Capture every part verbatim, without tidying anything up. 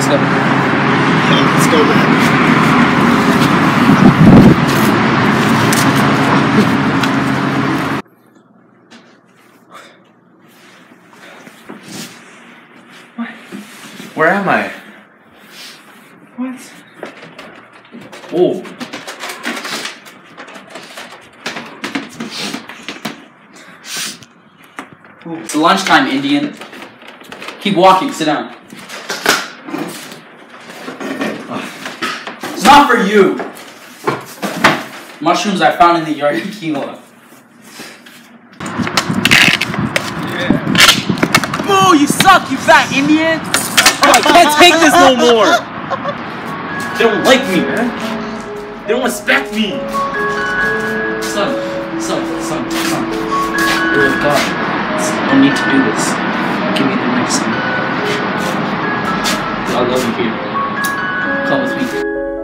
let's go. Let's go, man. Where am I? What? Oh. It's lunchtime, Indian. Keep walking, sit down. It's not for you! Mushrooms I found in the yard in Kilo. Boo, you suck, you fat Indian! Oh, I can't take this no more! They don't like me, man. They don't respect me. Son, son, son, son. You're a god. No need to do this. Give me the next son. I love you here. Come with me.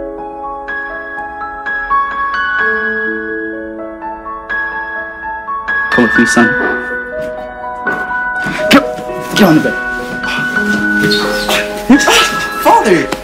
Come with me, son. Get, get on the bed. Father!